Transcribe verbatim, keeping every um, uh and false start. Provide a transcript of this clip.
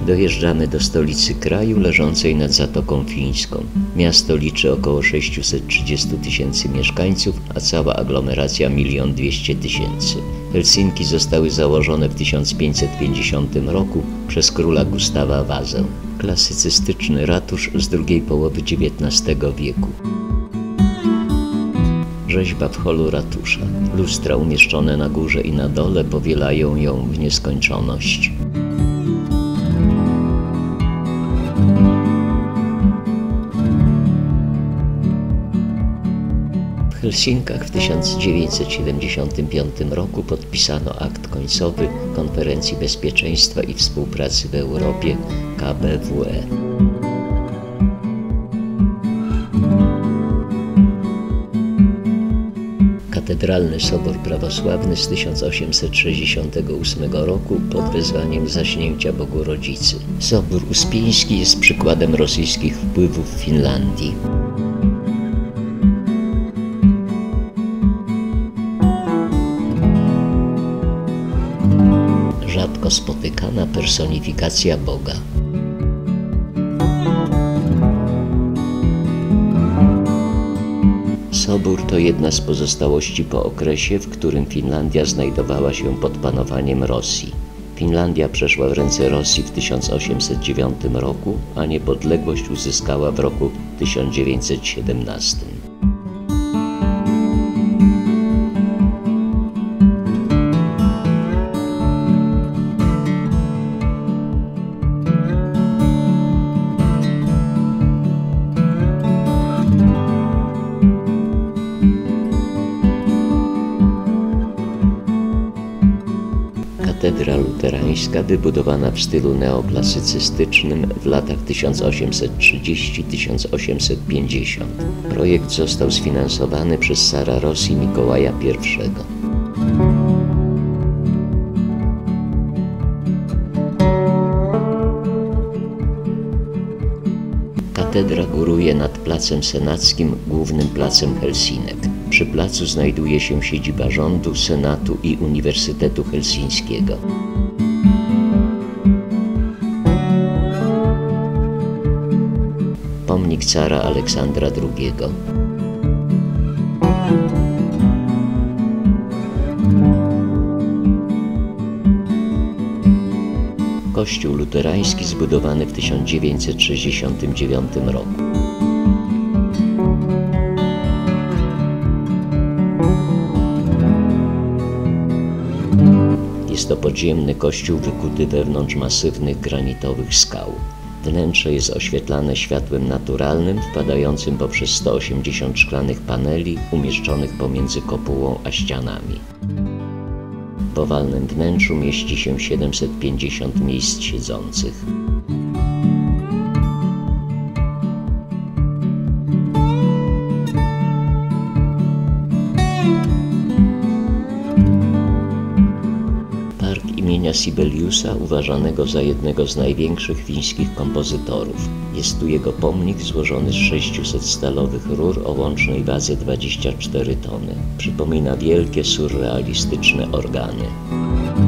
Dojeżdżamy do stolicy kraju leżącej nad Zatoką Fińską. Miasto liczy około sześćset trzydzieści tysięcy mieszkańców, a cała aglomeracja milion dwieście tysięcy. Helsinki zostały założone w tysiąc pięćset pięćdziesiątym roku przez króla Gustawa Wazę. Klasycystyczny ratusz z drugiej połowy dziewiętnastego wieku. Rzeźba w holu ratusza. Lustra umieszczone na górze i na dole powielają ją w nieskończoność. W Helsinkach w tysiąc dziewięćset siedemdziesiątym piątym roku podpisano akt końcowy Konferencji Bezpieczeństwa i Współpracy w Europie K B W E. Katedralny Sobór Prawosławny z tysiąc osiemset sześćdziesiątego ósmego roku pod wezwaniem Zaśnięcia Bogu Rodzicy. Sobór Uspieński jest przykładem rosyjskich wpływów w Finlandii. Rzadko spotykana personifikacja Boga. Sobór to jedna z pozostałości po okresie, w którym Finlandia znajdowała się pod panowaniem Rosji. Finlandia przeszła w ręce Rosji w tysiąc osiemset dziewiątym roku, a niepodległość uzyskała w roku tysiąc dziewięćset siedemnastym. Katedra luterańska wybudowana w stylu neoklasycystycznym w latach tysiąc osiemset trzydziestym do tysiąc osiemset pięćdziesiątego. Projekt został sfinansowany przez cara Rosji Mikołaja pierwszego. Katedra góruje nad Placem Senackim, głównym placem Helsinek. Przy placu znajduje się siedziba rządu, senatu i Uniwersytetu Helsińskiego. Pomnik cara Aleksandra drugiego. Kościół luterański zbudowany w tysiąc dziewięćset sześćdziesiątym dziewiątym roku. Jest to podziemny kościół wykuty wewnątrz masywnych granitowych skał. Wnętrze jest oświetlane światłem naturalnym wpadającym poprzez sto osiemdziesiąt szklanych paneli umieszczonych pomiędzy kopułą a ścianami. W owalnym wnętrzu mieści się siedemset pięćdziesiąt miejsc siedzących. Park imienia Sibeliusa, uważanego za jednego z największych fińskich kompozytorów. Jest tu jego pomnik złożony z sześciuset stalowych rur o łącznej wadzie dwadzieścia cztery tony. Przypomina wielkie, surrealistyczne organy.